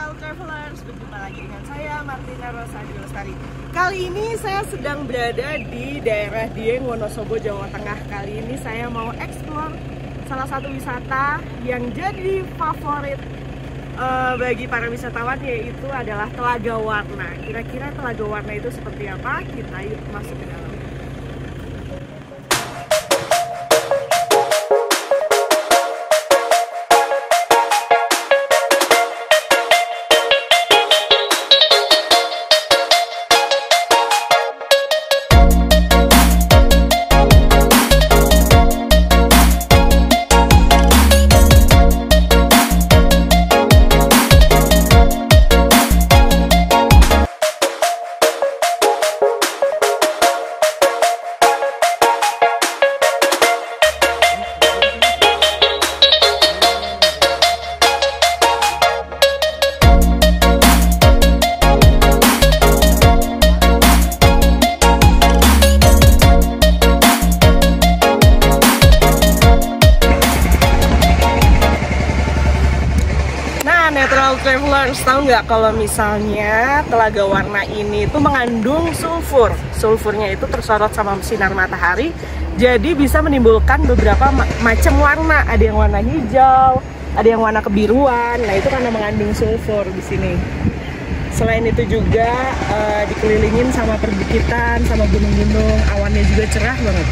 Netral Travelers, berjumpa lagi dengan saya Martina Rosadi Lestari. Kali ini saya sedang berada di daerah Dieng, Wonosobo, Jawa Tengah. Kali ini saya mau eksplor salah satu wisata yang jadi favorit bagi para wisatawan, yaitu adalah Telaga Warna. Kira-kira Telaga Warna itu seperti apa? Kita yuk masuk ke dalam. Netral Travelers, tahu nggak kalau misalnya Telaga Warna ini itu mengandung sulfur. Sulfurnya itu tersorot sama sinar matahari, jadi bisa menimbulkan beberapa macam warna. Ada yang warna hijau, ada yang warna kebiruan. Nah, itu karena mengandung sulfur di sini. Selain itu juga dikelilingin sama perbukitan, sama gunung-gunung. Awannya juga cerah banget.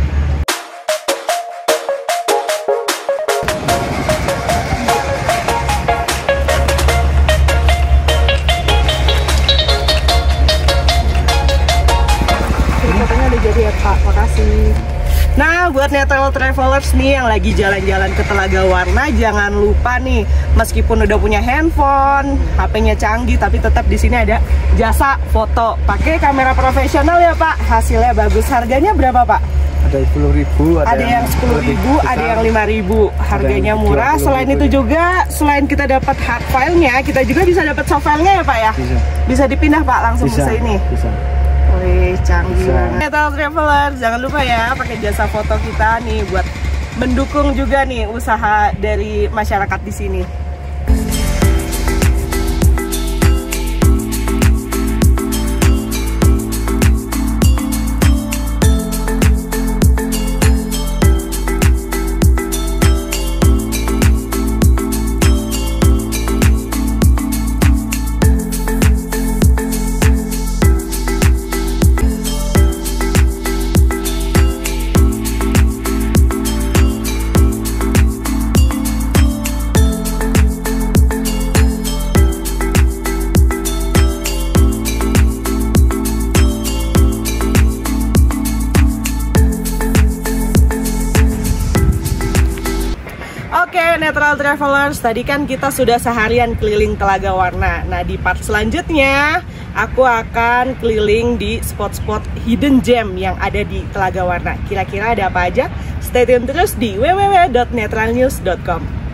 Jadi ya Pak, makasih. Nah, buat Netral Travelers nih yang lagi jalan-jalan ke Telaga Warna, jangan lupa nih, meskipun udah punya handphone, HP-nya canggih, tapi tetap di sini ada jasa foto. Pakai kamera profesional ya Pak, hasilnya bagus. Harganya berapa Pak? Ada 10.000, ada yang 10.000, ada yang 5.000. Harganya murah. Selain itu juga, selain kita dapat hard file-nya, kita juga bisa dapat soft file-nya ya Pak ya? Bisa dipindah Pak langsung ke sini. Bisa. Wih, canggih banget. Netral Traveler, jangan lupa ya pakai jasa foto kita nih buat mendukung juga nih usaha dari masyarakat di sini. Oke, Netral Travelers, tadi kan kita sudah seharian keliling Telaga Warna. Nah, di part selanjutnya aku akan keliling di spot-spot hidden gem yang ada di Telaga Warna. Kira-kira ada apa aja? Stay tune terus di www.netralnews.com.